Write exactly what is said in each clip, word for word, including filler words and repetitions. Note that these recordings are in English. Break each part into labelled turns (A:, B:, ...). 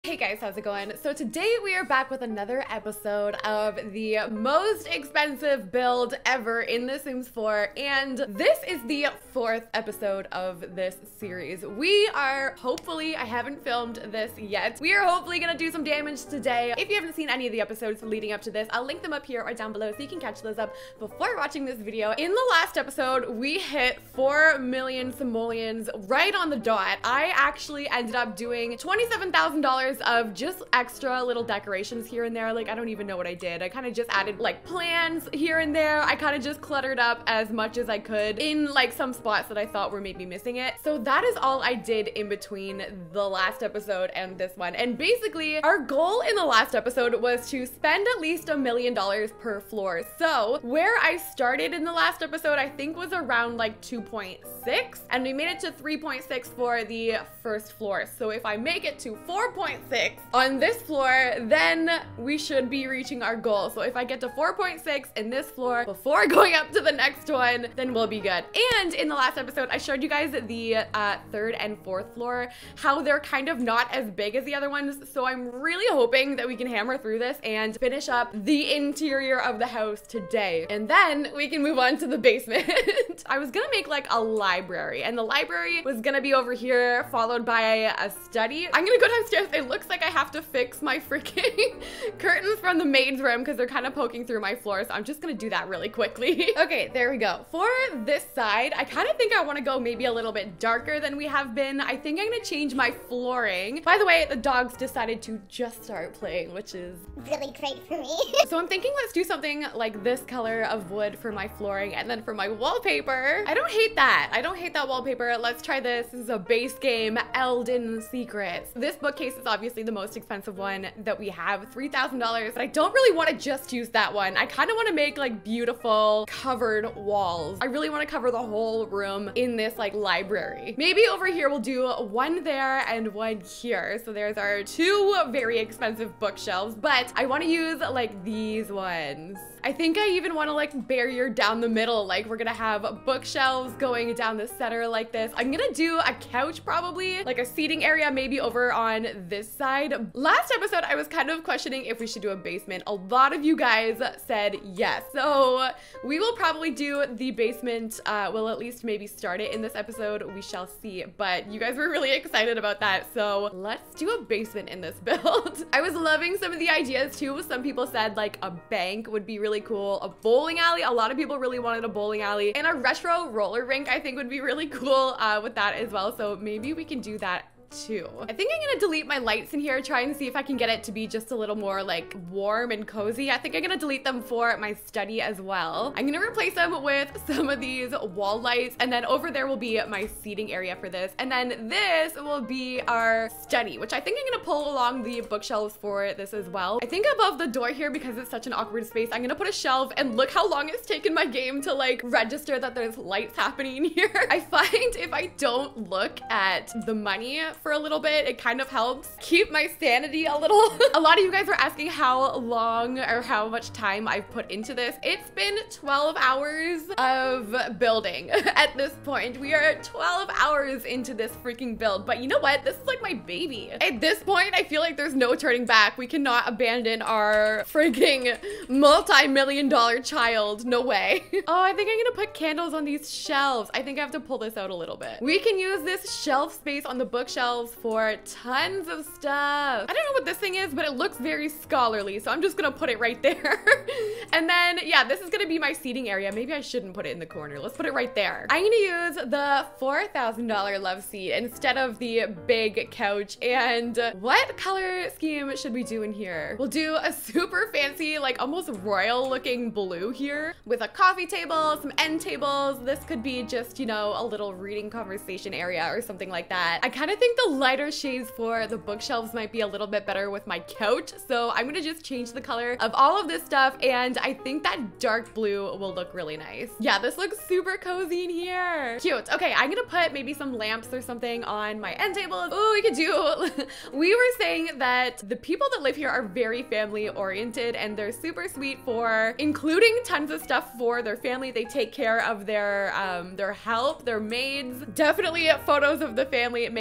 A: Hey guys, how's it going? So today we are back with another episode of the most expensive build ever in The Sims four, and this is the fourth episode of this series. We are hopefully, I haven't filmed this yet, we are hopefully gonna do some damage today. If you haven't seen any of the episodes leading up to this, I'll link them up here or down below so you can catch those up before watching this video. In the last episode, we hit four million simoleons right on the dot. I actually ended up doing twenty-seven thousand dollars of just extra little decorations here and there. Like, I don't even know what I did. I kind of just added like plans here and there. I kind of just cluttered up as much as I could in like some spots that I thought were maybe missing it. So that is all I did in between the last episode and this one. And basically our goal in the last episode was to spend at least a million dollars per floor. So where I started in the last episode, I think was around like two point six, and we made it to three point six for the first floor. So if I make it to four point six on this floor, then we should be reaching our goal. So if I get to four point six in this floor before going up to the next one, then we'll be good. And in the last episode, I showed you guys the uh, third and fourth floor, how they're kind of not as big as the other ones. So I'm really hoping that we can hammer through this and finish up the interior of the house today. And then we can move on to the basement. I was gonna make like a library, and the library was gonna be over here, followed by a study. I'm gonna go downstairs. It looks like I have to fix my freaking curtains from the maid's room because they're kind of poking through my floor. So I'm just gonna do that really quickly. Okay, there we go. For this side, I kind of think I want to go maybe a little bit darker than we have been. I think I'm gonna change my flooring. By the way, the dogs decided to just start playing, which is
B: really great for me.
A: So I'm thinking let's do something like this color of wood for my flooring, and then for my wallpaper, I don't hate that. I don't hate that wallpaper. Let's try this. This is a base game, Elden Secrets. This bookcase is obviously the most expensive one that we have, three thousand dollars, but I don't really want to just use that one. I kind of want to make like beautiful covered walls. I really want to cover the whole room in this like library. Maybe over here we'll do one there and one here. So there's our two very expensive bookshelves, but I want to use like these ones. I think I even want to like barrier down the middle. Like we're gonna have bookshelves going down the center like this. I'm gonna do a couch, probably like a seating area, maybe over on this side. Last episode, I was kind of questioning if we should do a basement. A lot of you guys said yes. So we will probably do the basement. Uh, we'll at least maybe start it in this episode. We shall see. But you guys were really excited about that. So let's do a basement in this build. I was loving some of the ideas too. Some people said like a bank would be really cool. A bowling alley. A lot of people really wanted a bowling alley. And a retro roller rink I think would be really cool uh, with that as well. So maybe we can do that too. I think I'm gonna delete my lights in here, try and see if I can get it to be just a little more like warm and cozy. I think I'm gonna delete them for my study as well. I'm gonna replace them with some of these wall lights, and then over there will be my seating area for this, and then this will be our study, which I think I'm gonna pull along the bookshelves for this as well. I think above the door here, because it's such an awkward space, I'm gonna put a shelf, and look how long it's taken my game to like register that there's lights happening here. I find if I don't look at the money for a little bit, it kind of helps keep my sanity a little. A lot of you guys were asking how long or how much time I've put into this. It's been twelve hours of building at this point. We are twelve hours into this freaking build, but you know what? This is like my baby. At this point, I feel like there's no turning back. We cannot abandon our freaking multi-million dollar child. No way. Oh, I think I'm gonna put candles on these shelves. I think I have to pull this out a little bit. We can use this shelf space on the bookshelves for tons of stuff. I don't know what this thing is, but it looks very scholarly, so I'm just gonna put it right there. And then, yeah, this is gonna be my seating area. Maybe I shouldn't put it in the corner. Let's put it right there. I'm gonna use the four thousand dollar love seat instead of the big couch. And what color scheme should we do in here? We'll do a super fancy, like almost royal looking blue here with a coffee table, some end tables. This could be just, you know, a little reading conversation area or something like that. I kind of think the lighter shades for the bookshelves might be a little bit better with my couch, so I'm gonna just change the color of all of this stuff, and I think that dark blue will look really nice. Yeah, this looks super cozy in here. Cute. Okay, I'm gonna put maybe some lamps or something on my end tables. Oh, we could do, we were saying that the people that live here are very family oriented, and they're super sweet for including tons of stuff for their family. They take care of their um their help, their maids. Definitely photos of the family, it makes sense. Okay,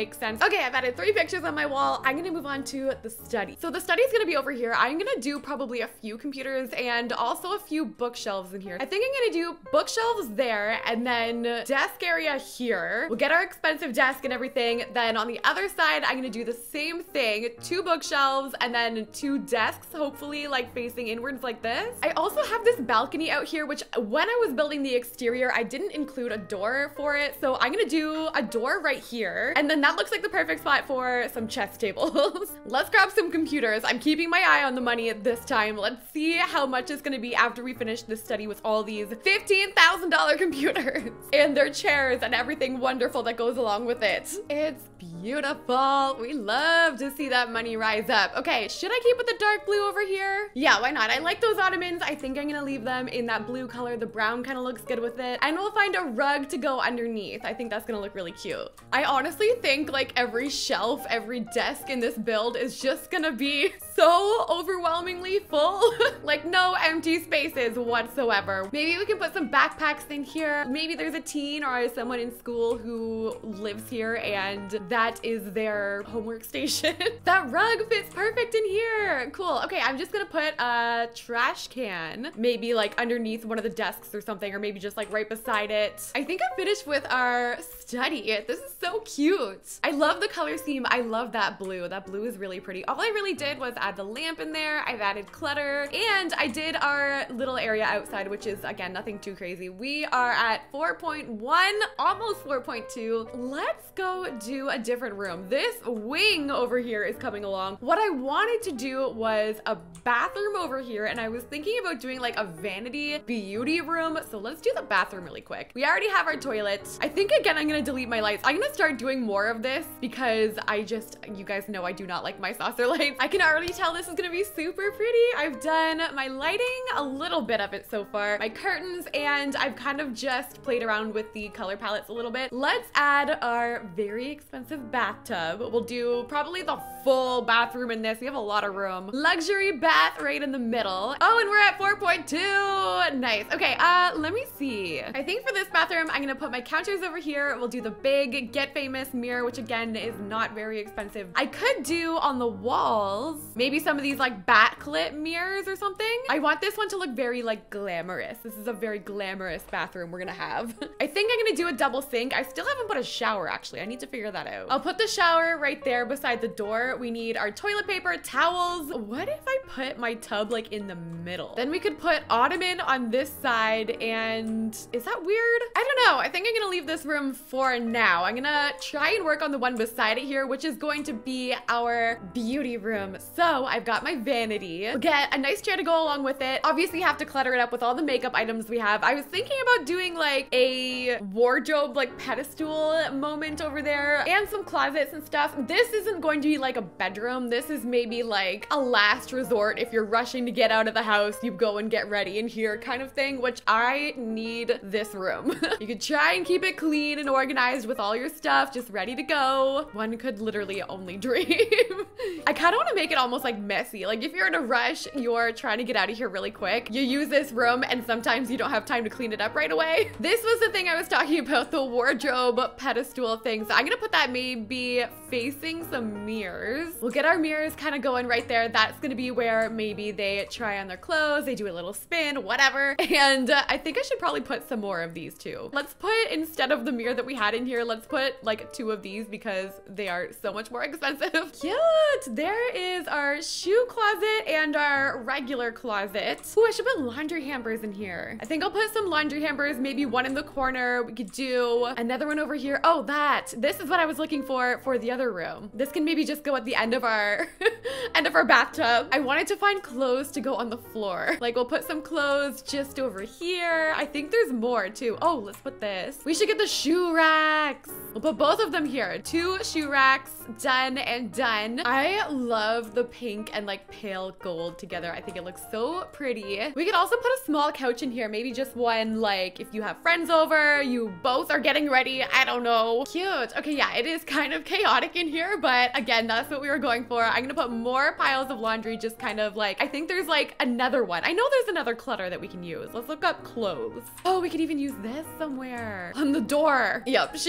A: Okay, I've added three pictures on my wall. I'm gonna move on to the study. So the study is gonna be over here. I'm gonna do probably a few computers and also a few bookshelves in here. I think I'm gonna do bookshelves there and then desk area here. We'll get our expensive desk and everything. Then on the other side, I'm gonna do the same thing. Two bookshelves and then two desks, hopefully like facing inwards like this. I also have this balcony out here, which when I was building the exterior, I didn't include a door for it. So I'm gonna do a door right here. And then that looks like the perfect spot for some chess tables. Let's grab some computers. I'm keeping my eye on the money at this time. Let's see how much it's gonna be after we finish this study with all these fifteen thousand dollar computers and their chairs and everything wonderful that goes along with it. It's beautiful. We love to see that money rise up. Okay, should I keep with the dark blue over here? Yeah, why not? I like those ottomans. I think I'm gonna leave them in that blue color. The brown kind of looks good with it. And we'll find a rug to go underneath. I think that's gonna look really cute. I honestly think like every shelf, every desk in this build is just gonna be so overwhelmingly full. Like no empty spaces whatsoever. Maybe we can put some backpacks in here. Maybe there's a teen or someone in school who lives here and that is their homework station. That rug fits perfect in here. Cool. Okay, I'm just gonna put a trash can, maybe like underneath one of the desks or something, or maybe just like right beside it. I think I'm finished with our study. This is so cute. I love the color scheme. I love that blue. That blue is really pretty. All I really did was add the lamp in there. I've added clutter and I did our little area outside, which is again, nothing too crazy. We are at four point one, almost four point two. Let's go do a different room. This wing over here is coming along. What I wanted to do was a bathroom over here and I was thinking about doing like a vanity beauty room. So let's do the bathroom really quick. We already have our toilet. I think again, I'm gonna delete my lights. I'm gonna start doing more of this because I just, you guys know I do not like my saucer lights. I can already tell this is gonna be super pretty. I've done my lighting, a little bit of it so far, my curtains, and I've kind of just played around with the color palettes a little bit. Let's add our very expensive bathtub. We'll do probably the full bathroom in this. We have a lot of room. Luxury bath right in the middle. Oh, and we're at four point two. Nice. Okay, uh, let me see. I think for this bathroom, I'm gonna put my counters over here. We'll do the big Get Famous mirror, which again is not very expensive. I could do on the walls, maybe some of these like backlit mirrors or something. I want this one to look very like glamorous. This is a very glamorous bathroom we're gonna have. I think I'm gonna do a double sink. I still haven't put a shower actually. I need to figure that out. I'll put the shower right there beside the door. We need our toilet paper, towels. What if I put my tub like in the middle? Then we could put ottoman on this side and is that weird? I don't know. I think I'm gonna leave this room for now. I'm gonna try and work on the one beside it here, which is going to be our beauty room. So I've got my vanity. We'll get a nice chair to go along with it. Obviously have to clutter it up with all the makeup items we have. I was thinking about doing like a wardrobe, like pedestal moment over there and some closets and stuff. This isn't going to be like a bedroom. This is maybe like a last resort. If you're rushing to get out of the house, you go and get ready in here kind of thing, which I need this room. You could try and keep it clean and organized with all your stuff just ready to go. One could literally only dream. I kind of want to make it almost like messy. Like if you're in a rush, you're trying to get out of here really quick. You use this room and sometimes you don't have time to clean it up right away. This was the thing I was talking about, the wardrobe pedestal thing. So I'm gonna put that maybe facing some mirrors. We'll get our mirrors kind of going right there. That's gonna be where maybe they try on their clothes, they do a little spin, whatever. And uh, I think I should probably put some more of these too. Let's put, instead of the mirror that we had in here, let's put like two of these because they are so much more expensive. Cute! There is our shoe closet and our regular closet. Oh, I should put laundry hampers in here. I think I'll put some laundry hampers, maybe one in the corner. We could do another one over here. Oh, that. This is what I was looking for for the other room. This can maybe just go at the end of our end of our bathtub. I wanted to find clothes to go on the floor. Like we'll put some clothes just over here. I think there's more too. Oh, let's put this. We should get the shoe racks. We'll put both of them here. Two shoe racks, done and done. I love the pink and like pale gold together. I think it looks so pretty. We could also put a small couch in here. Maybe just one, like if you have friends over, you both are getting ready. I don't know. Cute. Okay, yeah, it is kind of chaotic in here, but again, that's what we were going for. I'm gonna put more piles of laundry, just kind of like, I think there's like another one. I know there's another clutter that we can use. Let's look up clothes. Oh, we could even use this somewhere on the door. Yep, she's a mess.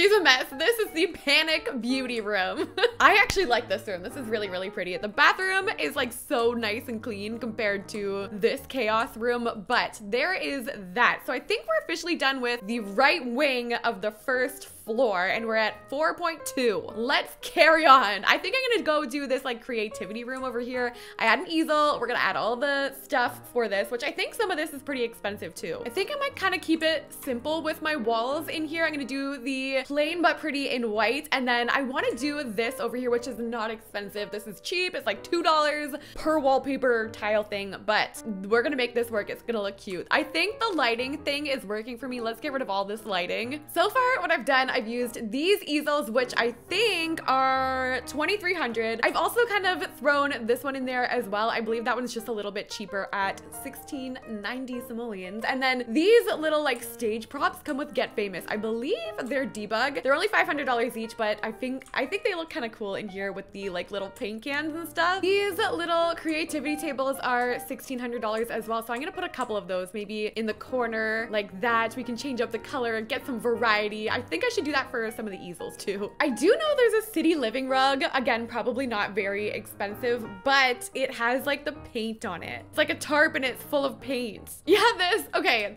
A: this is the Panic Beauty Room. I actually like this room. This is really, really pretty. The bathroom is like so nice and clean compared to this chaos room, but there is that. So I think we're officially done with the right wing of the first floor and we're at four point two. Let's carry on. I think I'm gonna go do this like creativity room over here. I had an easel. We're gonna add all the stuff for this, which I think some of this is pretty expensive too. I think I might kind of keep it simple with my walls in here. I'm gonna do the plain but pretty in white, and then I want to do this over here, which is not expensive. This is cheap. It's like two dollars per wallpaper tile thing, but we're gonna make this work. It's gonna look cute. I think the lighting thing is working for me. Let's get rid of all this lighting. So far, what I've done, I've used these easels, which I think are twenty-three hundred. I've also kind of thrown this one in there as well. I believe that one's just a little bit cheaper at sixteen ninety simoleons. And then these little like stage props come with Get Famous. I believe they're Debug. They're only five hundred dollars each, but I think I think they look kind of cool in here with the like little paint cans and stuff. These little creativity tables are sixteen hundred dollars as well. So I'm gonna put a couple of those maybe in the corner like that. We can change up the color and get some variety. I think I should do that for some of the easels too. I do know there's a city living rug. Again, probably not very expensive, but it has like the paint on it. It's like a tarp and it's full of paint. Yeah, this, okay.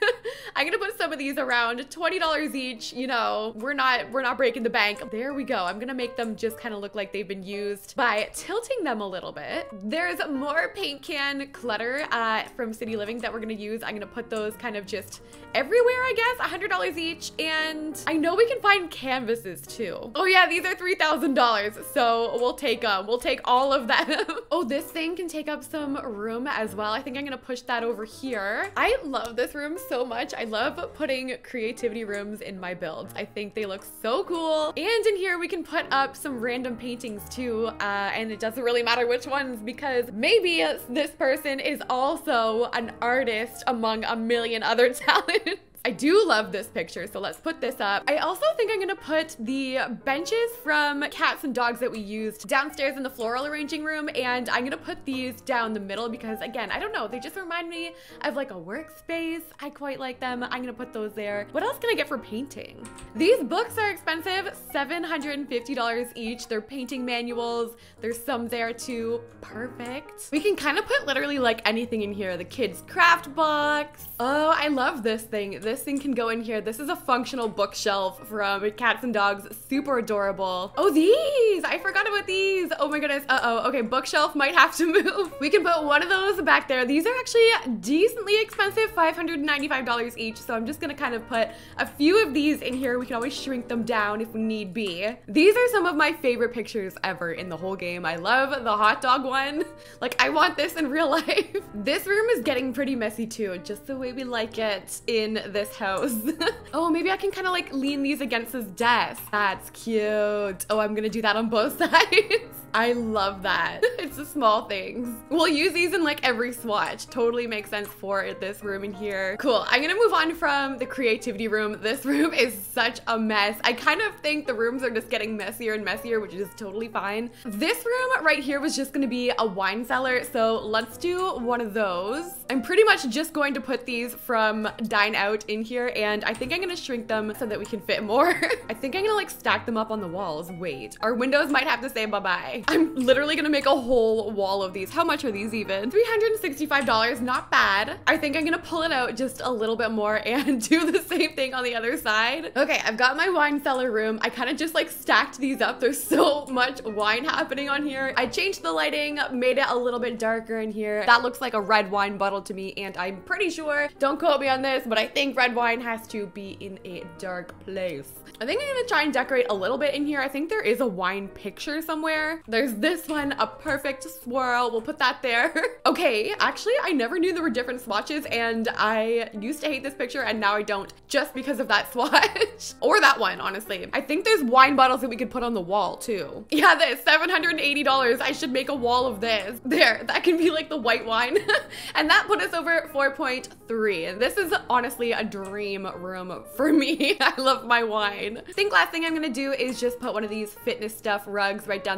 A: I'm gonna put some of these around twenty dollars each. You know, we're not, we're not breaking the bank. There we go. I'm gonna make them just kind of look like they've been used by tilting them a little bit. There's more paint can clutter uh, from City Living that we're gonna use. I'm gonna put those kind of just everywhere, I guess, one hundred dollars each. And I know we can find canvases too. Oh yeah, these are three thousand dollars. So we'll take them. We'll take all of them. Oh, this thing can take up some room as well. I think I'm gonna push that over here. I love this room so much. I love putting creativity rooms in my builds. I think they look so cool. And in here we can put up some random paintings too. Uh, and it doesn't really matter which ones because maybe this person is also an artist among a million other talents. I do love this picture, so let's put this up. I also think I'm gonna put the benches from Cats and Dogs that we used downstairs in the floral arranging room, and I'm gonna put these down the middle because, again, I don't know, they just remind me of like a workspace. I quite like them. I'm gonna put those there. What else can I get for painting? These books are expensive, seven hundred fifty dollars each. They're painting manuals. There's some there too. Perfect. We can kind of put literally like anything in here. The kids' craft box. Oh, I love this thing. This thing can go in here. This is a functional bookshelf from Cats and Dogs. Super adorable. Oh, these! I forgot about these. Oh my goodness. Uh-oh. Okay, bookshelf might have to move. We can put one of those back there. These are actually decently expensive, five hundred ninety-five dollars each. So I'm just gonna kind of put a few of these in here. We can always shrink them down if need be. These are some of my favorite pictures ever in the whole game. I love the hot dog one. Like, I want this in real life. This room is getting pretty messy too, just the way we like it in this house. Oh, maybe I can kind of like lean these against his desk. That's cute. Oh, I'm gonna do that on both sides. I love that. It's the small things. We'll use these in like every swatch. Totally makes sense for this room in here. Cool. I'm gonna move on from the creativity room. This room is such a mess. I kind of think the rooms are just getting messier and messier, which is totally fine. This room right here was just gonna be a wine cellar. So let's do one of those. I'm pretty much just going to put these from Dine Out in here, and I think I'm gonna shrink them so that we can fit more. I think I'm gonna like stack them up on the walls. Wait, our windows might have to say bye-bye. I'm literally gonna make a whole wall of these. How much are these even? three hundred sixty-five dollars, not bad. I think I'm gonna pull it out just a little bit more and do the same thing on the other side. Okay, I've got my wine cellar room. I kind of just like stacked these up. There's so much wine happening on here. I changed the lighting, made it a little bit darker in here. That looks like a red wine bottle to me, and I'm pretty sure, don't quote me on this, but I think red wine has to be in a dark place. I think I'm gonna try and decorate a little bit in here. I think there is a wine picture somewhere. There's this one, a perfect swirl. We'll put that there. Okay, actually, I never knew there were different swatches, and I used to hate this picture, and now I don't, just because of that swatch. Or that one, honestly. I think there's wine bottles that we could put on the wall, too. Yeah, this, seven hundred eighty dollars. I should make a wall of this. There, that can be like the white wine. And that put us over four point three. This is honestly a dream room for me. I love my wine. I think last thing I'm gonna do is just put one of these fitness stuff rugs right down the middle.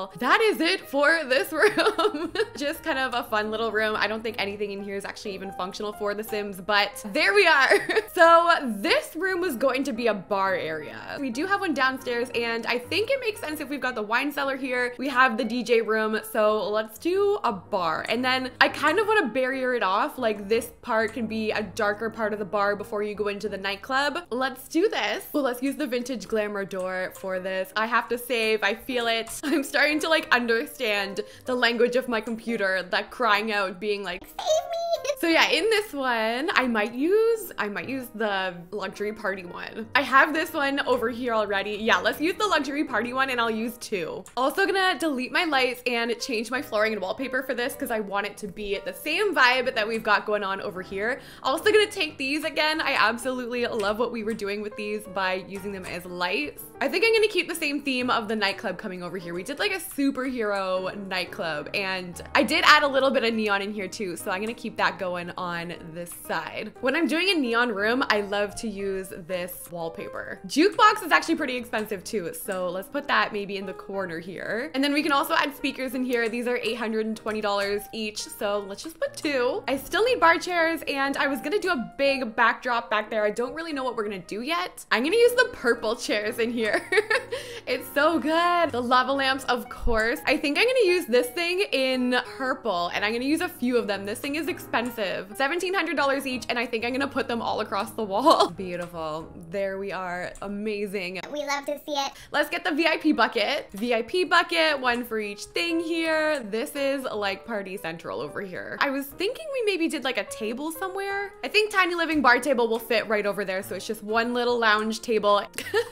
A: well, that is it for this room. Just kind of a fun little room. I don't think anything in here is actually even functional for The Sims, but there we are. So this room was going to be a bar area. We do have one downstairs, and I think it makes sense if we've got the wine cellar here. We have the D J room, so let's do a bar. And then I kind of want to barrier it off, like this part can be a darker part of the bar before you go into the nightclub. Let's do this. Well, let's use the vintage glamour door for this. I have to save, I feel it. I'm starting to like understand the language of my computer, that crying out, being like, save me. So yeah, in this one, I might use, I might use the luxury party one. I have this one over here already. Yeah, let's use the luxury party one, and I'll use two. Also gonna delete my lights and change my flooring and wallpaper for this because I want it to be the same vibe that we've got going on over here. Also gonna take these again. I absolutely love what we were doing with these by using them as lights. I think I'm gonna keep the same theme of the nightclub coming over here. We did like a superhero nightclub, and I did add a little bit of neon in here too, so I'm gonna keep that going on this side. When I'm doing a neon room, I love to use this wallpaper. Jukebox is actually pretty expensive too, so let's put that maybe in the corner here. And then we can also add speakers in here. These are eight hundred twenty dollars each, so let's just put two. I still need bar chairs, and I was gonna do a big backdrop back there. I don't really know what we're gonna do yet. I'm gonna use the purple chairs in here. It's so good. The lava lamps, of course. I think I'm gonna use this thing in purple, and I'm gonna use a few of them. This thing is expensive. seventeen hundred dollars each, and I think I'm gonna put them all across the wall. Beautiful. There we are. Amazing.
B: We love to see it.
A: Let's get the V I P bucket. V I P bucket, one for each thing here. This is like party central over here. I was thinking we maybe did like a table somewhere. I think tiny living bar table will fit right over there, so it's just one little lounge table.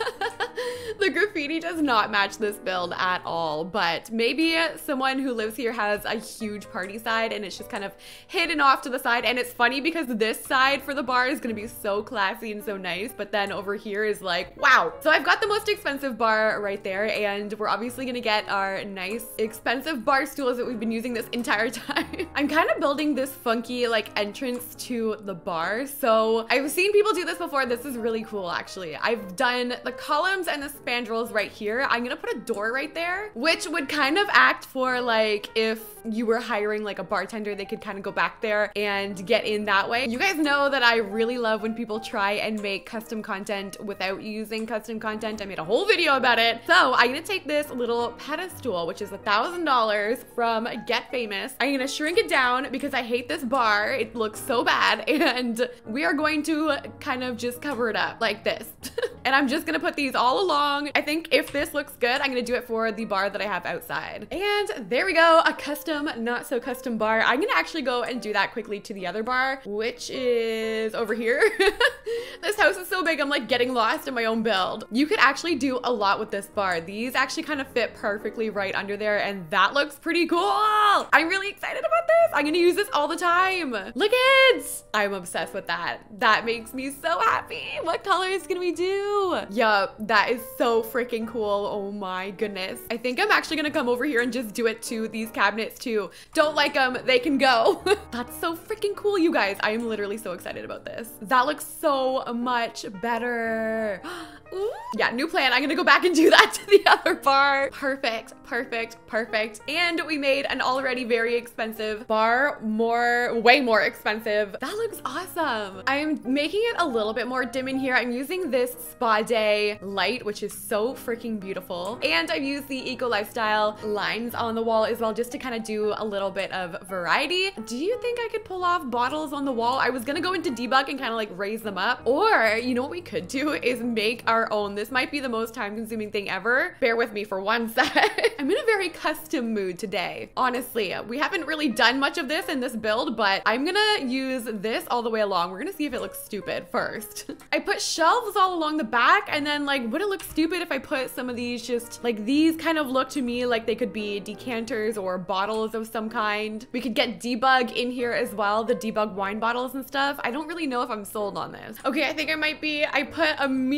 A: The graffiti does not match this build at all, but maybe someone who lives here has a huge party side and it's just kind of hidden off to the side. And it's funny because this side for the bar is gonna be so classy and so nice, but then over here is like, wow. So I've got the most expensive bar right there, and we're obviously gonna get our nice expensive bar stools that we've been using this entire time. I'm kind of building this funky like entrance to the bar. So I've seen people do this before. This is really cool, actually. I've done the columns and the spandrels right here. I'm gonna put a door right there, which would kind of act for like if you were hiring like a bartender, they could kind of go back there and get in that way. You guys know that I really love when people try and make custom content without using custom content. I made a whole video about it. So I'm gonna take this little pedestal, which is a thousand dollars from Get Famous. I'm gonna shrink it down because I hate this bar. It looks so bad, and we are going to kind of just cover it up like this. And I'm just gonna put these all along. I think if this looks good, I'm gonna do it for the bar that I have outside. And there we go, a custom, not so custom bar. I'm gonna actually go and do that quickly to the other bar, which is over here. This house is so big, I'm like getting lost in my own build. You could actually do a lot with this bar. These actually kind of fit perfectly right under there, and that looks pretty cool. I'm really excited about this. I'm gonna use this all the time. Look it! I'm obsessed with that. That makes me so happy. What colors can we do? Yup, that is so freaking cool. Oh my goodness. I think I'm actually gonna come over here and just do it to these cabinets too. Don't like them, they can go. That's so freaking cool, you guys. I am literally so excited about this. That looks so much better. Ooh. Yeah, new plan. I'm gonna go back and do that to the other bar. Perfect, perfect, perfect. And we made an already very expensive bar more, way more expensive. That looks awesome. I'm making it a little bit more dim in here. I'm using this Spa Day light, which is so freaking beautiful. And I've used the Eco Lifestyle lines on the wall as well, just to kind of do a little bit of variety. Do you think I could pull off bottles on the wall? I was gonna go into debug and kind of like raise them up. Or, you know what we could do is make our own. This might be the most time consuming thing ever. Bear with me for one sec. I'm in a very custom mood today. Honestly, we haven't really done much of this in this build, but I'm gonna use this all the way along. We're gonna see if it looks stupid first. I put shelves all along the back, and then like, would it look stupid if I put some of these just like these kind of look to me like they could be decanters or bottles of some kind. We could get debug in here as well, the debug wine bottles and stuff. I don't really know if I'm sold on this. Okay, I think I might be. I put a mirror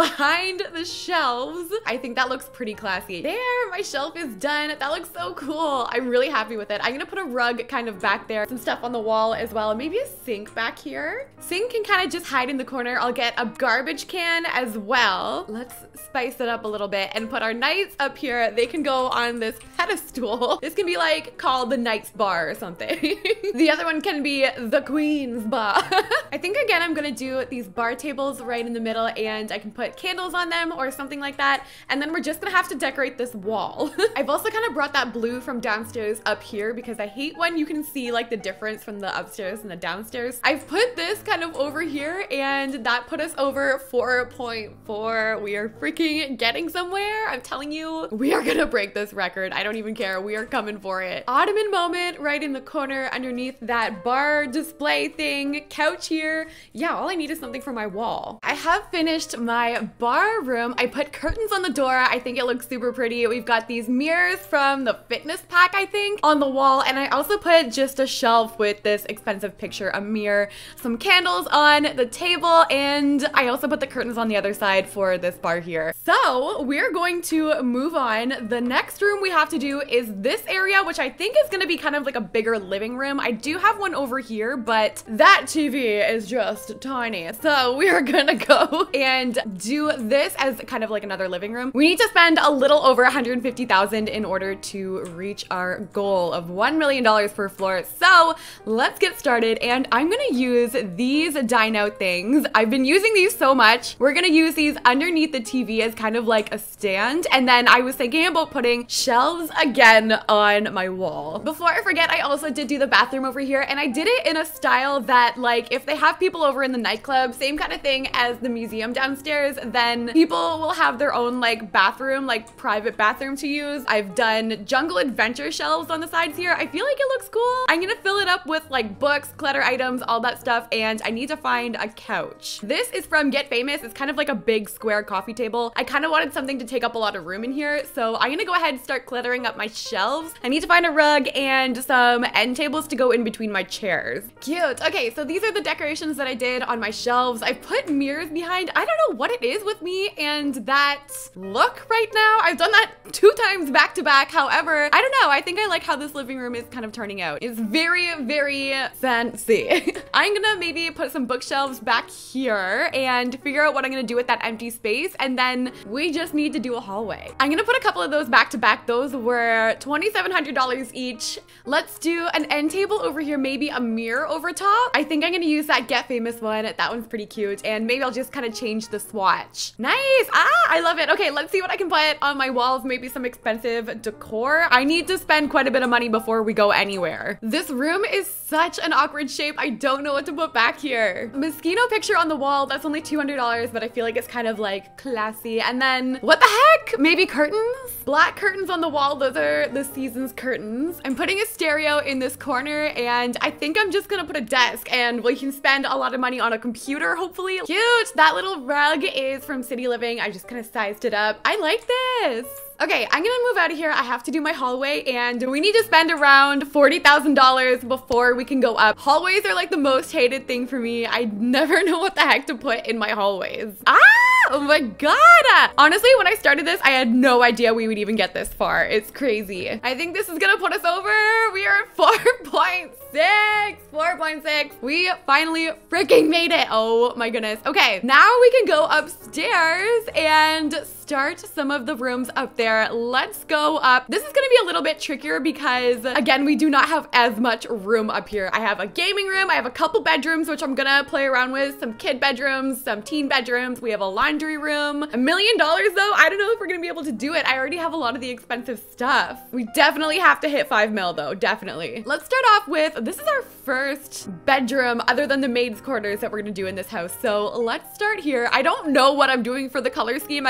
A: behind the shelves. I think that looks pretty classy. There, my shelf is done. That looks so cool. I'm really happy with it. I'm gonna put a rug kind of back there, some stuff on the wall as well. Maybe a sink back here. Sink can kind of just hide in the corner. I'll get a garbage can as well. Let's spice it up a little bit and put our knights up here. They can go on this pedestal. This can be like called the Knight's Bar or something. The other one can be the Queen's Bar. I think again, I'm gonna do these bar tables right in the middle, and I can put candles on them or something like that. And then we're just gonna have to decorate this wall. I've also kind of brought that blue from downstairs up here because I hate when you can see like the difference from the upstairs and the downstairs. I've put this kind of over here, and that put us over four point four. We are freaking getting somewhere. I'm telling you, we are gonna break this record. I don't even care. We are coming for it. Ottoman moment right in the corner underneath that bar display thing. Couch here. Yeah, all I need is something for my wall. I have finished my bar room. I put curtains on the door. I think it looks super pretty. We've got these mirrors from the fitness pack, I think, on the wall. And I also put just a shelf with this expensive picture, a mirror, some candles on the table, and I also put the curtains on the other side for this bar here. So we're going to move on. The next room we have to do is this area, which I think is gonna be kind of like a bigger living room. I do have one over here, but that T V is just tiny. So we are gonna go and do this as kind of like another living room. We need to spend a little over one hundred fifty thousand in order to reach our goal of one million dollars per floor. So let's get started, and I'm gonna use these dine out things. I've been using these so much. We're gonna use these underneath the T V as kind of like a stand, and then I was thinking about putting shelves again on my wall. Before I forget, I also did do the bathroom over here, and I did it in a style that, like, if they have people over in the nightclub, same kind of thing as the museum downstairs, then people will have their own like bathroom, like private bathroom to use. I've done jungle adventure shelves on the sides here. I feel like it looks cool. I'm gonna fill it up with like books, clutter items, all that stuff, and I need to find a couch. This is from Get Famous. It's kind of like a big square coffee table. I kind of wanted something to take up a lot of room in here, so I'm gonna go ahead and start cluttering up my shelves. I need to find a rug and some end tables to go in between my chairs. Cute. Okay, so these are the decorations that I did on my shelves. I put mirrors behind. I don't know what it is with me and that look right now. I've done that two times back to back. However, I don't know. I think I like how this living room is kind of turning out. It's very, very fancy. I'm gonna maybe put some bookshelves back here and figure out what I'm gonna do with that empty space, and then we just need to do a hallway. I'm gonna put a couple of those back to back. Those were twenty-seven hundred dollars each. Let's do an end table over here, maybe a mirror over top. I think I'm gonna use that Get Famous one. That one's pretty cute, and maybe I'll just kind of change the swatch. Nice. Ah, I love it. Okay, let's see what I can put on my walls. Maybe some expensive decor. I need to spend quite a bit of money before we go anywhere. This room is such an awkward shape. I don't know what to put back here. Mosquito picture on the wall. That's only two hundred dollars, but I feel like it's kind of like classy. And then what the heck? Maybe curtains? Black curtains on the wall. Those are the season's curtains. I'm putting a stereo in this corner, and I think I'm just gonna put a desk, and we can spend a lot of money on a computer, hopefully. Cute. That little rug is from City Living. I just kind of sized it up. I like this. Okay, I'm gonna move out of here. I have to do my hallway, and we need to spend around forty thousand dollars before we can go up. Hallways are like the most hated thing for me. I never know what the heck to put in my hallways. Ah! Oh my god! Honestly, when I started this, I had no idea we would even get this far. It's crazy. I think this is gonna put us over. We are at four point six. four point six. We finally freaking made it. Oh my goodness. Okay, now we can go upstairs and start some of the rooms up there. Let's go up. This is gonna be a little bit trickier because, again, we do not have as much room up here. I have a gaming room. I have a couple bedrooms, which I'm gonna play around with. Some kid bedrooms, some teen bedrooms. We have a laundry room. A million dollars though? I don't know if we're gonna be able to do it. I already have a lot of the expensive stuff. We definitely have to hit five mil though, definitely. Let's start off with, this is our first bedroom other than the maid's quarters that we're gonna do in this house. So let's start here. I don't know what I'm doing for the color scheme. I kind of just put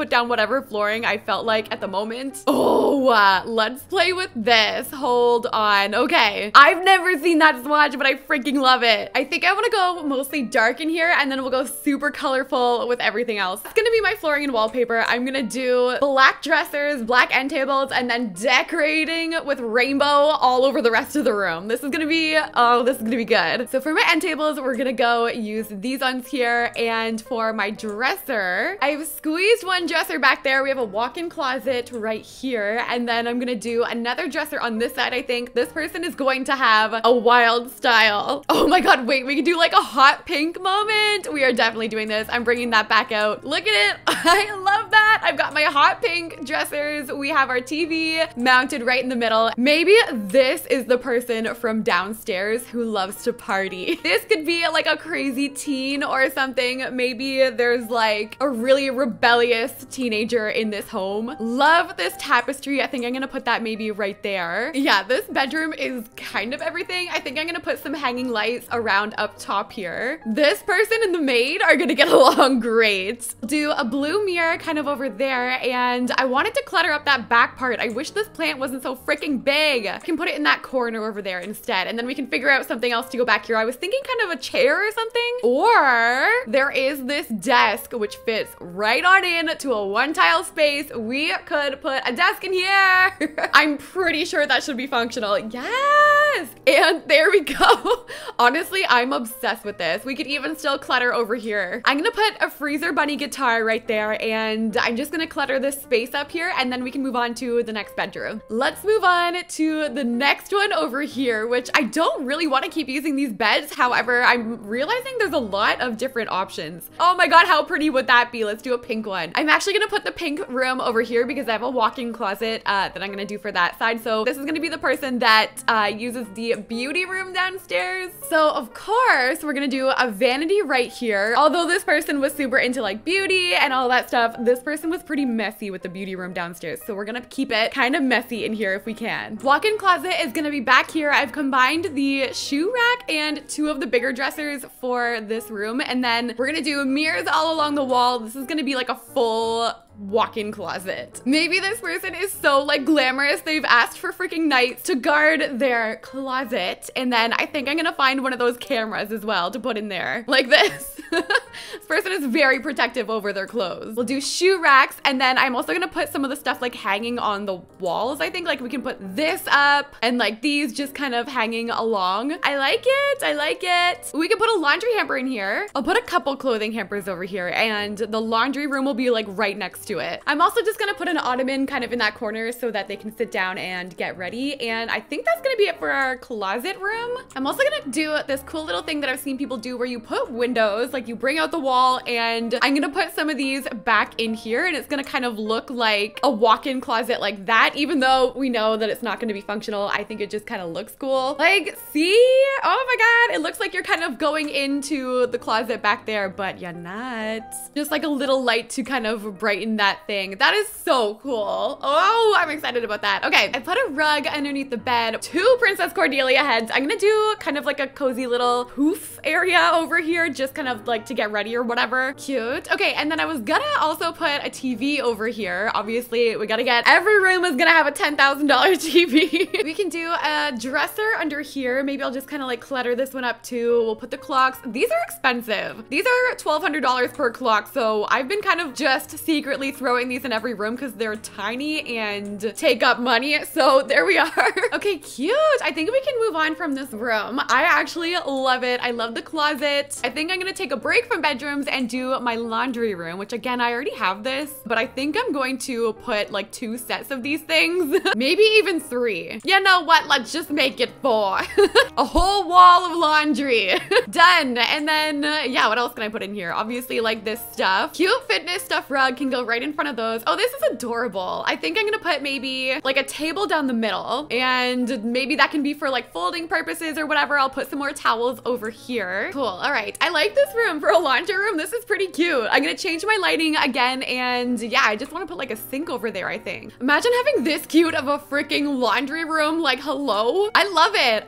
A: put down whatever flooring I felt like at the moment. Oh, uh, let's play with this. Hold on. Okay. I've never seen that swatch, but I freaking love it. I think I want to go mostly dark in here, and then we'll go super colorful with everything else. It's gonna be my flooring and wallpaper. I'm gonna do black dressers, black end tables, and then decorating with rainbow all over the rest of the room. This is gonna be, oh, this is gonna be good. So for my end tables, we're gonna go use these ones here. And for my dresser, I've squeezed one dresser back there. We have a walk-in closet right here. And then I'm gonna do another dresser on this side, I think. This person is going to have a wild style. Oh my God, wait, we can do like a hot pink moment. We are definitely doing this. I'm bringing that back out. Look at it. I love that. I've got my hot pink dressers. We have our T V mounted right in the middle. Maybe this is the person from downstairs who loves to party. This could be like a crazy teen or something. Maybe there's like a really rebellious teenager in this home. Love this tapestry. I think I'm gonna put that maybe right there. Yeah, this bedroom is kind of everything. I think I'm gonna put some hanging lights around up top here. This person and the maid are gonna get along great. Do a blue mirror kind of over there, and I wanted to clutter up that back part. I wish this plant wasn't so freaking big. I can put it in that corner over there instead, and then we can figure out something else to go back here. I was thinking kind of a chair or something, or there is this desk which fits right on in to a one tile space. We could put a desk in here. I'm pretty sure that should be functional. Yes, and there we go. Honestly, I'm obsessed with this. We could even still clutter over here. I'm gonna put a Freezer Bunny guitar right there, and I'm just gonna clutter this space up here, and then we can move on to the next bedroom. Let's move on to the next one over here, which I don't really want to keep using these beds. However, I'm realizing there's a lot of different options. Oh my God, how pretty would that be? Let's do a pink one. I'm actually gonna put the pink room over here because I have a walk-in closet uh, that I'm gonna do for that side. So this is gonna be the person that uh, uses the beauty room downstairs. So of course, we're gonna do a vanity right here. Although this person was super into like beauty and all that stuff, this person was pretty messy with the beauty room downstairs. So we're gonna keep it kind of messy in here if we can. Walk-in closet is gonna be back here. I've combined the shoe rack and two of the bigger dressers for this room. And then we're gonna do mirrors all along the wall. This is gonna be like a full walk-in closet. Maybe this person is so like glamorous, they've asked for freaking knights to guard their closet, and then I think I'm gonna find one of those cameras as well to put in there like this. This person is very protective over their clothes. We'll do shoe racks, and then I'm also gonna put some of the stuff like hanging on the walls. I think like we can put this up and like these just kind of hanging along. I like it. I like it. We can put a laundry hamper in here. I'll put a couple clothing hampers over here, and the laundry room will be like right next to it. I'm also just gonna put an ottoman kind of in that corner so that they can sit down and get ready. And I think that's gonna be it for our closet room. I'm also gonna do this cool little thing that I've seen people do where you put windows, like you bring out the wall, and I'm gonna put some of these back in here, and it's gonna kind of look like a walk-in closet like that, even though we know that it's not gonna be functional. I think it just kind of looks cool. Like, see? Oh my God, it looks like you're kind of going into the closet back there, but you're not. Just like a little light to kind of brighten that thing. That is so cool. Oh, I'm excited about that. Okay, I put a rug underneath the bed, two Princess Cordelia heads. I'm gonna do kind of like a cozy little poof area over here, just kind of like to get ready or whatever. Cute. Okay, and then I was gonna also put a T V over here. Obviously, we gotta get, every room is gonna have a ten thousand dollar T V. We can do a dresser under here. Maybe I'll just kind of like clutter this one up too. We'll put the clocks. These are expensive. These are twelve hundred dollars per clock, so I've been kind of just secretly throwing these in every room because they're tiny and take up money. So there we are. Okay, cute. I think we can move on from this room. I actually love it. I love the closet. I think I'm gonna take a break from bedrooms and do my laundry room, which again, I already have this, but I think I'm going to put like two sets of these things, maybe even three. You know what? Let's just make it four. A whole wall of laundry. Done. And then, uh, yeah, what else can I put in here? Obviously like this stuff. Cute fitness stuff rug can go right in front of those. Oh, this is adorable. I think I'm gonna put maybe like a table down the middle, and maybe that can be for like folding purposes or whatever. I'll put some more towels over here. Cool. All right. I like this room for a laundry room. This is pretty cute. I'm gonna change my lighting again, and yeah, I just want to put like a sink over there, I think. Imagine having this cute of a freaking laundry room. Like, hello. I love it. I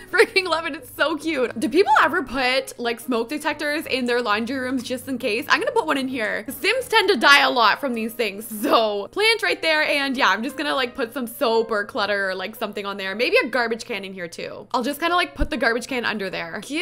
A: freaking love it. It's so cute. Do people ever put like smoke detectors in their laundry rooms just in case? I'm gonna put one in here. The Sims tend to die a lot from these things. So plant right there. And yeah, I'm just gonna like put some soap or clutter or like something on there. Maybe a garbage can in here too. I'll just kind of like put the garbage can under there. Cute.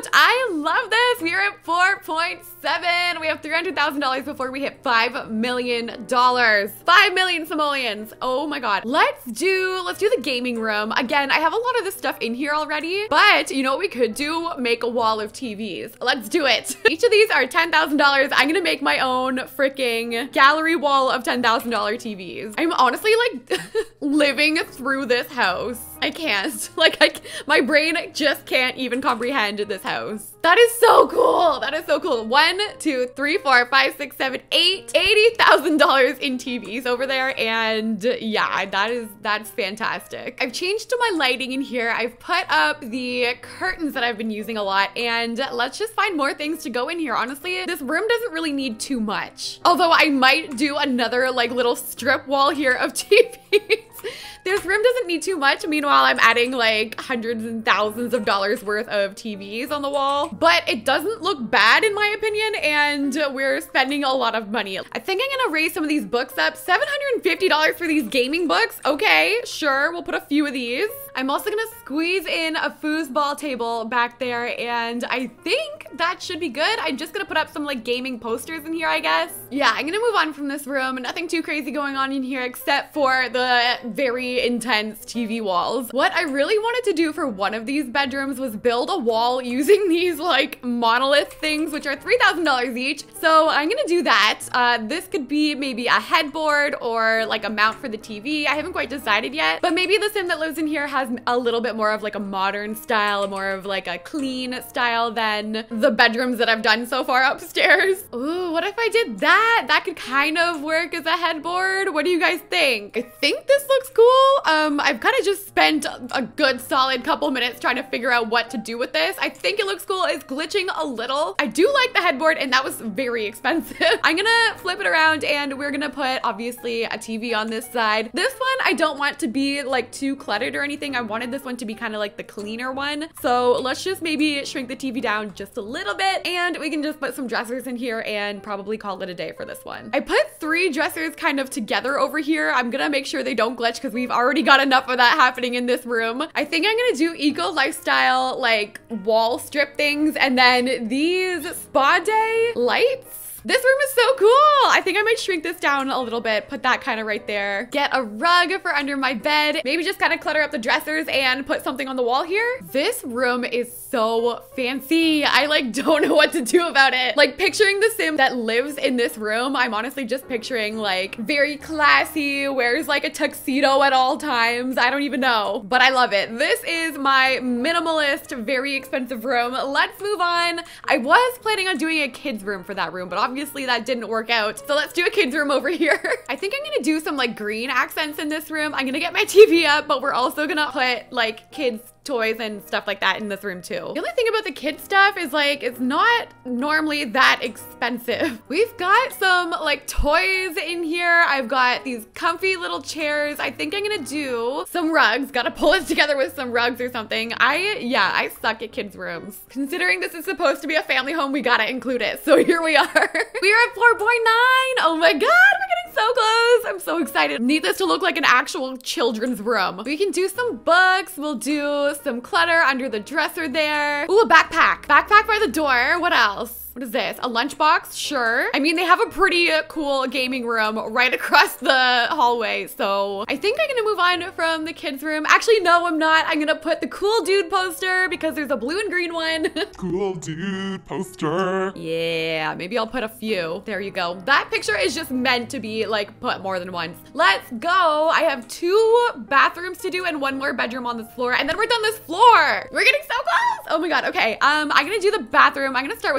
A: I love this. We are at four point seven. We have three hundred thousand dollars before we hit five million dollars. five million simoleons. Oh my God. Let's do, let's do the gaming room. Again, I have a lot of this stuff in here already, but you know what we could do? Make a wall of T Vs. Let's do it. Each of these are ten thousand dollars. I'm gonna make my own freaking gallery wall of ten thousand dollar T Vs. I'm honestly like living through this house. I can't. Like, I, my brain just can't even comprehend this house. That is so cool. That is so cool. One, two, three, four, five, six, seven, eight, eighty thousand dollars in T Vs over there. And yeah, that is, that's fantastic. I've changed to my lighting in here. I've put up the curtains that I've been using a lot, and let's just find more things to go in here. Honestly, this room doesn't really need too much. Although I might do another like little strip wall here of T Vs. This room doesn't need too much. Meanwhile, I'm adding like hundreds and thousands of dollars worth of T Vs on the wall, but it doesn't look bad in my opinion, and we're spending a lot of money. I think I'm gonna raise some of these books up. seven hundred fifty dollars for these gaming books. Okay, sure, we'll put a few of these. I'm also gonna squeeze in a foosball table back there, and I think that should be good. I'm just gonna put up some like gaming posters in here, I guess. Yeah, I'm gonna move on from this room. Nothing too crazy going on in here except for the very intense T V walls. What I really wanted to do for one of these bedrooms was build a wall using these like monolith things, which are three thousand dollars each. So I'm gonna do that. Uh, this could be maybe a headboard or like a mount for the T V. I haven't quite decided yet, but maybe the Sim that lives in here has a little bit more of like a modern style, more of like a clean style than the bedrooms that I've done so far upstairs. Ooh, what if I did that? That could kind of work as a headboard. What do you guys think? I think this looks cool. Um, I've kind of just spent a good solid couple minutes trying to figure out what to do with this. I think it looks cool. It's glitching a little. I do like the headboard, and that was very expensive. I'm gonna flip it around, and we're gonna put obviously a T V on this side. This one I don't want to be like too cluttered or anything. I wanted this one to be kind of like the cleaner one. So let's just maybe shrink the T V down just a little bit, and we can just put some dressers in here and probably call it a day for this one. I put three dressers kind of together over here. I'm gonna make sure they don't glitch because we've already got enough of that happening in this room. I think I'm gonna do eco lifestyle like wall strip things, and then these spa day lights. This room is so cool. I think I might shrink this down a little bit, put that kind of right there. Get a rug for under my bed. Maybe just kind of clutter up the dressers and put something on the wall here. This room is so fancy. I like don't know what to do about it. Like picturing the Sim that lives in this room, I'm honestly just picturing like very classy, wears like a tuxedo at all times. I don't even know, but I love it. This is my minimalist, very expensive room. Let's move on. I was planning on doing a kid's room for that room, but obviously Obviously that didn't work out. So let's do a kid's room over here. I think I'm gonna do some like green accents in this room. I'm gonna get my T V up, but we're also gonna put like kids toys and stuff like that in this room too. The only thing about the kid stuff is like, it's not normally that expensive. We've got some like toys in here. I've got these comfy little chairs. I think I'm gonna do some rugs. Gotta pull it together with some rugs or something. I, yeah, I suck at kids' rooms. Considering this is supposed to be a family home, we gotta include it. So here we are. We are at four point nine. Oh my God, we're getting so close. I'm so excited. Need this to look like an actual children's room. We can do some books. We'll do some clutter under the dresser there. Ooh, a backpack. Backpack by the door. What else? What is this? A lunchbox? Sure. I mean, they have a pretty cool gaming room right across the hallway. So I think I'm gonna move on from the kids' room. Actually, no, I'm not. I'm gonna put the cool dude poster because there's a blue and green one.
B: Cool dude poster.
A: Yeah, maybe I'll put a few. There you go. That picture is just meant to be like put more than once. Let's go. I have two bathrooms to do and one more bedroom on this floor, and then we're done this floor. We're getting so close. Oh my God. Okay. Um, I'm gonna do the bathroom. I'm gonna start with this bathroom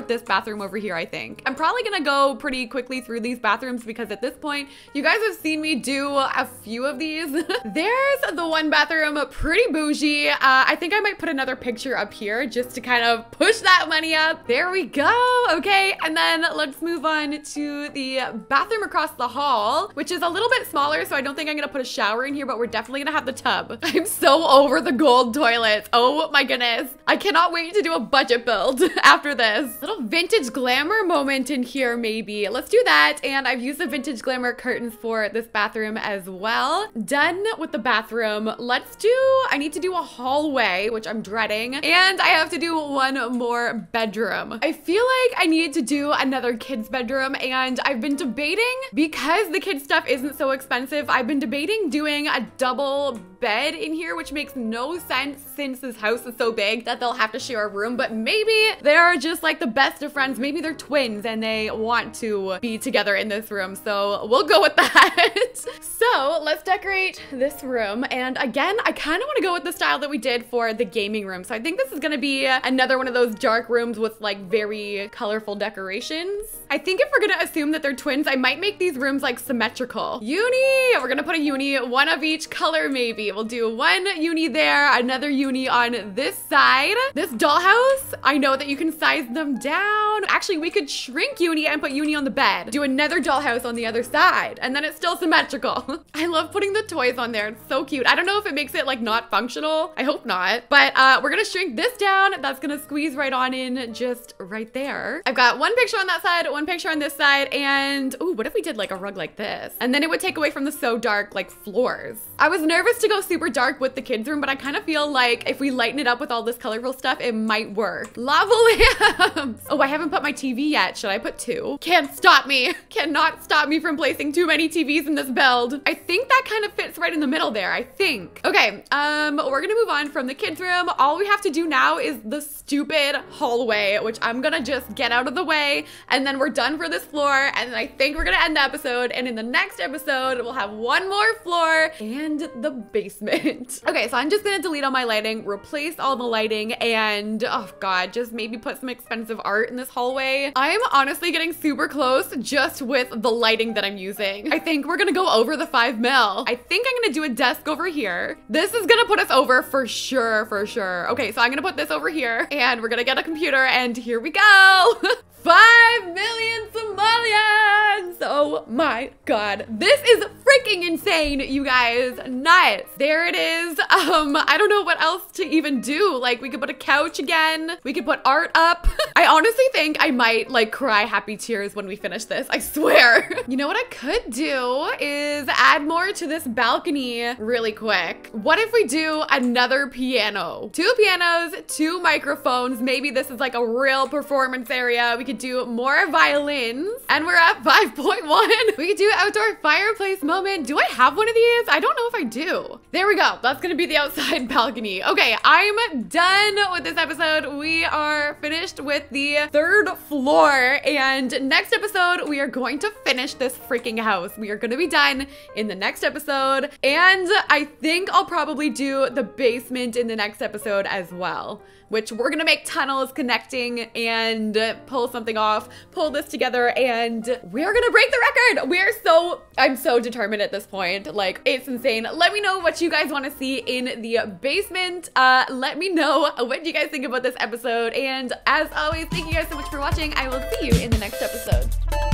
A: bathroom over here, I think. I'm probably gonna go pretty quickly through these bathrooms because at this point, you guys have seen me do a few of these. There's the one bathroom, pretty bougie. Uh, I think I might put another picture up here just to kind of push that money up. There we go. Okay, and then let's move on to the bathroom across the hall, which is a little bit smaller, so I don't think I'm gonna put a shower in here, but we're definitely gonna have the tub. I'm so over the gold toilets. Oh my goodness. I cannot wait to do a budget build after this. Little vintage glamour moment in here, maybe. Let's do that, and I've used the vintage glamour curtains for this bathroom as well. Done with the bathroom. Let's do, I need to do a hallway, which I'm dreading, and I have to do one more bedroom. I feel like I need to do another kid's bedroom, and I've been debating, because the kids stuff isn't so expensive, I've been debating doing a double bed in here, which makes no sense since this house is so big that they'll have to share a room, but maybe they're just like the best of friends. Maybe they're twins and they want to be together in this room, so we'll go with that. So let's decorate this room, and again, I kind of want to go with the style that we did for the gaming room, so I think this is gonna be another one of those dark rooms with like very colorful decorations. I think if we're gonna assume that they're twins, I might make these rooms like symmetrical. Uni! We're gonna put a uni, one of each color maybe. We'll do one uni there, another uni on this side. This dollhouse, I know that you can size them down. Actually, we could shrink uni and put uni on the bed. Do another dollhouse on the other side, and then it's still symmetrical. I love putting the toys on there. It's so cute. I don't know if it makes it like not functional. I hope not. But uh, we're gonna shrink this down. That's gonna squeeze right on in just right there. I've got one picture on that side, one picture on this side, and ooh, what if we did like a rug like this? And then it would take away from the so dark like floors. I was nervous to go super dark with the kids room, but I kind of feel like if we lighten it up with all this colorful stuff, it might work. Lava lamps. Oh, I haven't put my T V yet. Should I put two? Can't stop me. Cannot stop me from placing too many T Vs in this build. I think that kind of fits right in the middle there, I think. Okay, um, we're gonna move on from the kids room. All we have to do now is the stupid hallway, which I'm gonna just get out of the way, and then we're done for this floor, and I think we're gonna end the episode, and in the next episode, we'll have one more floor and the basement. Okay, so I'm just gonna delete all my lighting, replace all the lighting, and oh god, just maybe put some expensive art in this hallway. I'm honestly getting super close just with the lighting that I'm using. I think we're gonna go over the five mil. I think I'm gonna do a desk over here. This is gonna put us over for sure, for sure. Okay, so I'm gonna put this over here, and we're gonna get a computer, and here we go. Five million Somalians! Oh my god. This is freaking insane, you guys. Nuts. There it is. Um, I don't know what else to even do. Like, we could put a couch again. We could put art up. I honestly think I might, like, cry happy tears when we finish this. I swear. You know what I could do is add more to this balcony really quick. What if we do another piano? Two pianos, two microphones. Maybe this is like a real performance area. We could do more violins, and we're at five point one. We could do outdoor fireplace moment. Do I have one of these? I don't know if I do. There we go. That's gonna be the outside balcony. Okay, I'm done with this episode. We are finished with the third floor, and next episode, we are going to finish this freaking house. We are gonna be done in the next episode, and I think I'll probably do the basement in the next episode as well, which we're gonna make tunnels connecting and pull something off, pull this together, and we're gonna break the record. We're so, I'm so determined at this point. Like, it's insane. Let me know what you guys wanna see in the basement. Uh, let me know what you guys think about this episode. And as always, thank you guys so much for watching. I will see you in the next episode.